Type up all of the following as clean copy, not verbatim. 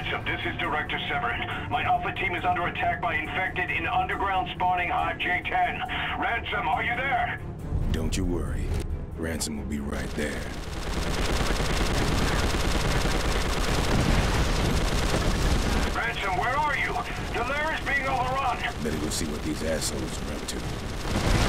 Ransom, this is Director Severin. My Alpha team is under attack by infected in underground spawning hive J10. Ransom, are you there? Don't you worry. Ransom will be right there. Ransom, where are you? The lair is being overrun. Better go see what these assholes are up to.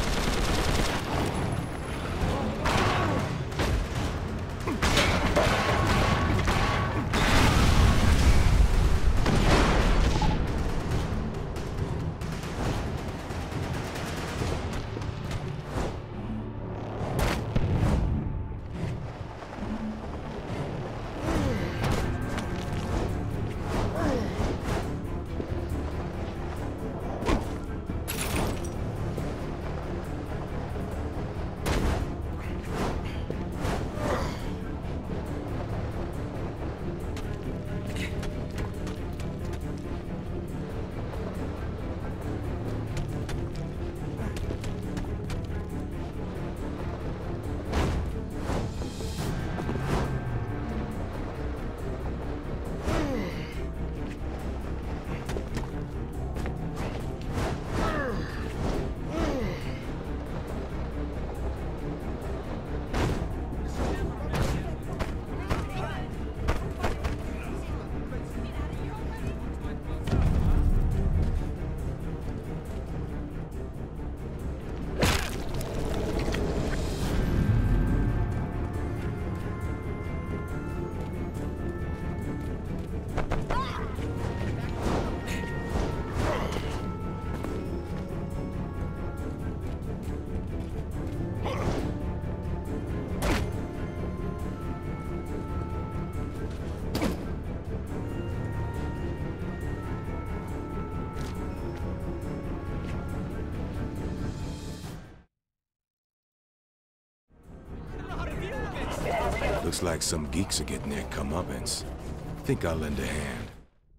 Looks like some geeks are getting their comeuppance. Think I'll lend a hand.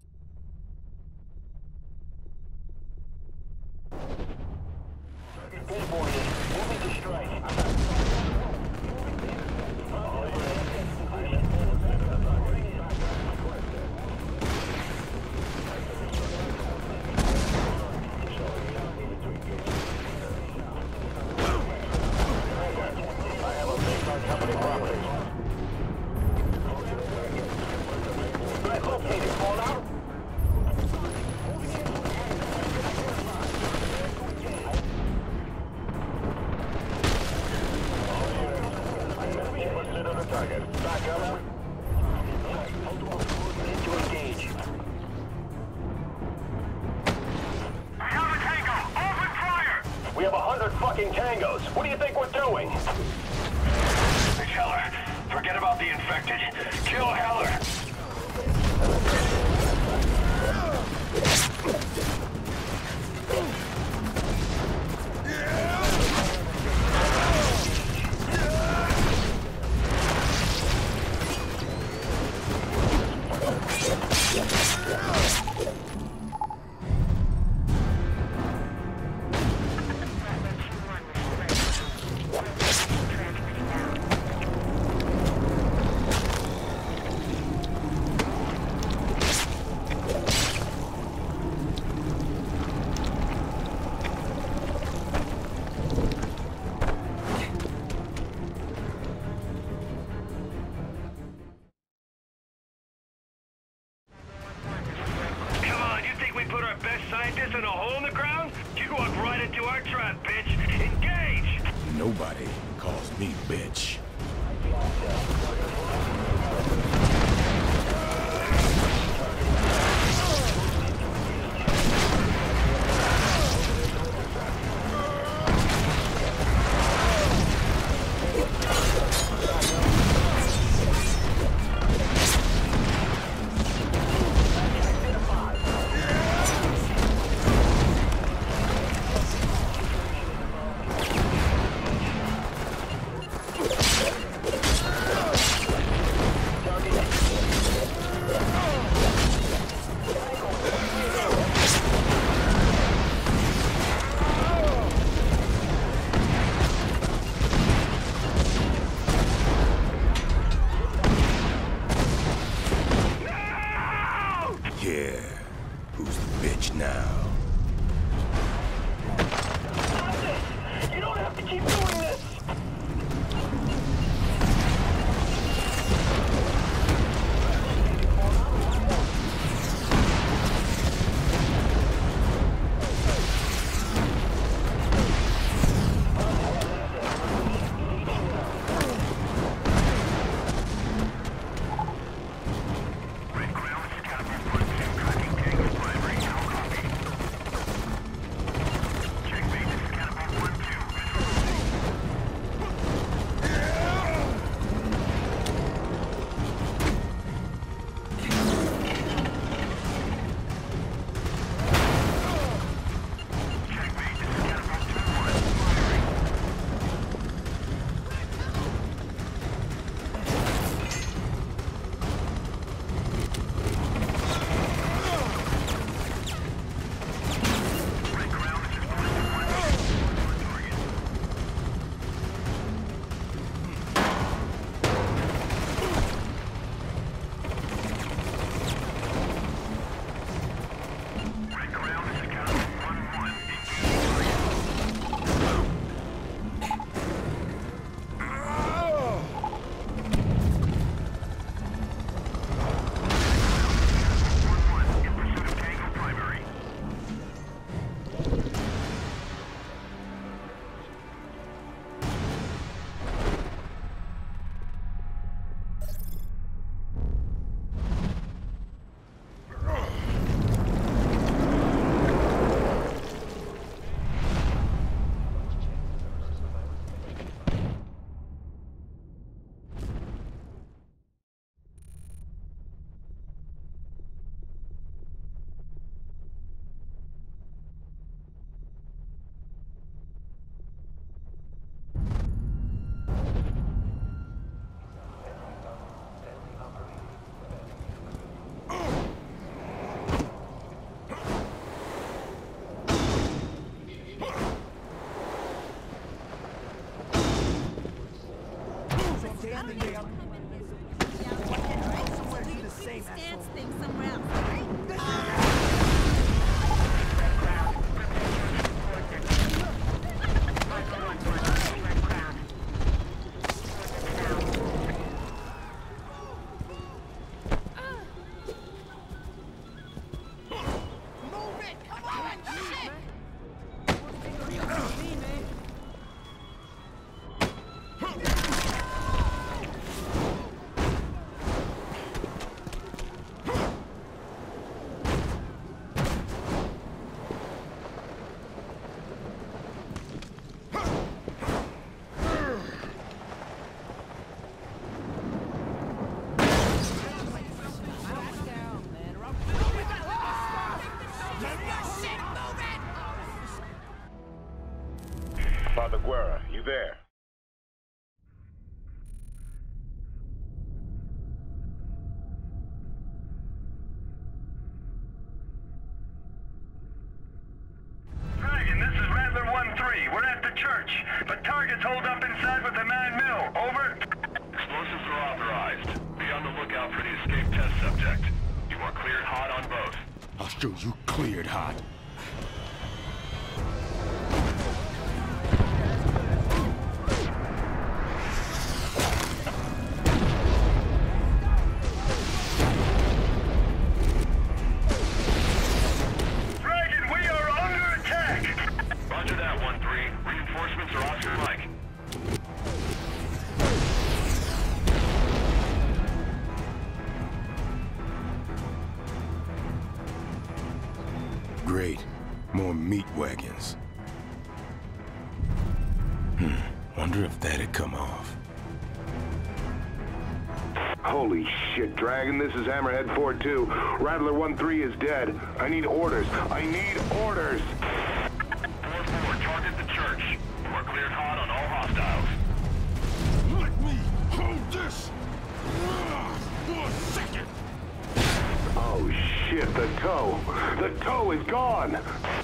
We have 100 fucking tangos. What do you think we're doing? It's Heller. Forget about the infected. Kill Heller. Scientists in a hole in the ground? You walked right into our trap, bitch. Engage! Nobody calls me bitch. Stance thing somewhere else, right? Father Guerra, you there? Dragon, this is Rattler 1-3. We're at the church, but targets hold up inside with the 9 mil. Over. Explosives are authorized. Be on the lookout for the escape test subject. You are cleared hot on both. I'll show you cleared hot. Great. More meat wagons. Wonder if that'd come off. Holy shit, Dragon, this is Hammerhead 4-2. Rattler 1-3 is dead. I need orders. I need orders! 4-4, target the church. You are cleared hot on all hostiles. Let me hold this! For a second! Oh shit, the toe! The toe is gone!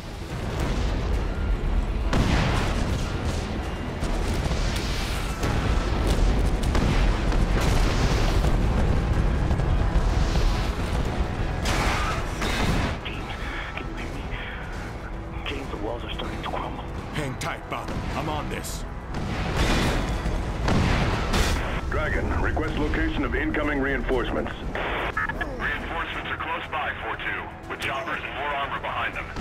James, the walls are starting to crumble. Hang tight, Bob. I'm on this. Dragon, request location of incoming reinforcements. Reinforcements are close by, 4-2, with choppers and more armor behind them.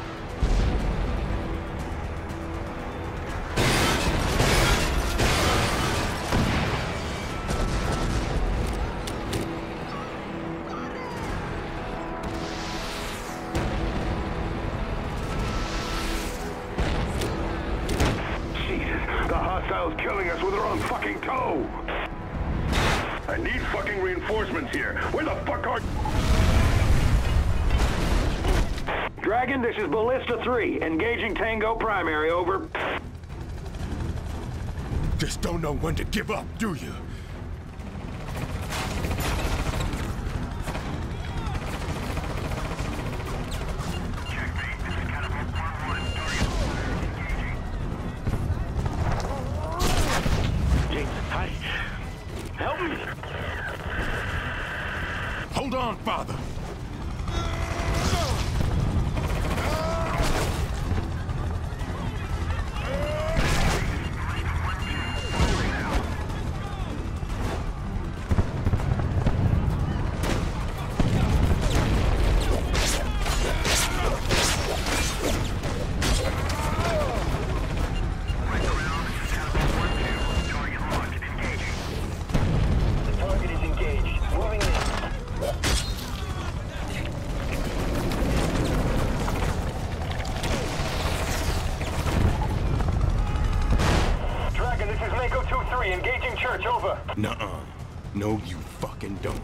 Jesus, the hostile's killing us with her own fucking toe! I need fucking reinforcements here. Where the fuck are... Dragon, this is Ballista 3. Engaging Tango Primary, over. Just don't know when to give up, do you? James, hi. Help me! Hold on, Father. Engaging church, over. Nuh-uh. No, you fucking don't.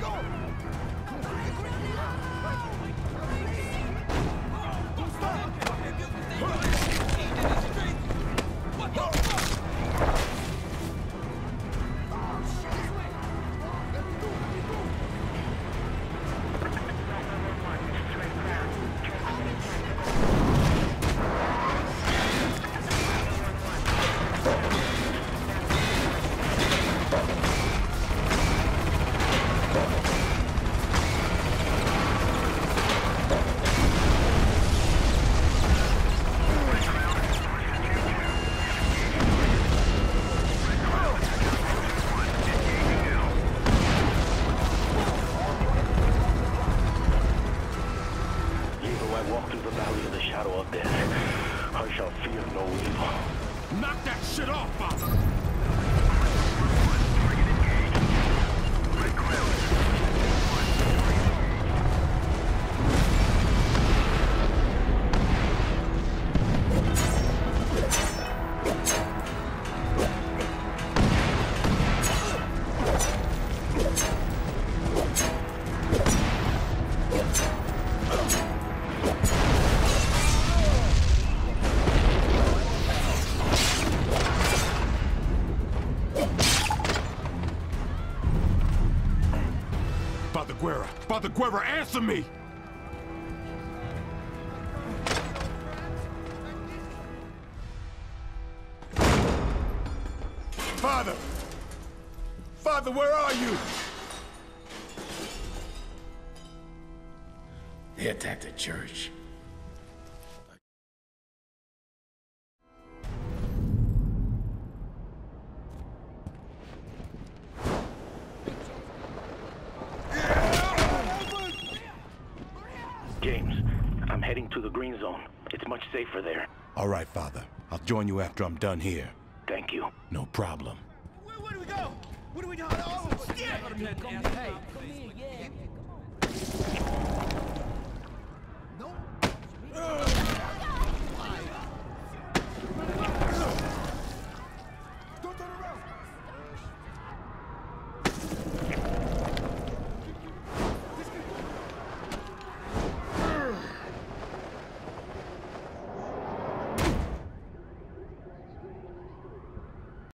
Knock that shit off, Father! Father Guerra, answer me! Father! Father, where are you? They attacked the church. James, I'm heading to the green zone. It's much safer there. All right, Father. I'll join you after I'm done here. Thank you. No problem. Where do we go? What do we do? Oh, shit! Hey,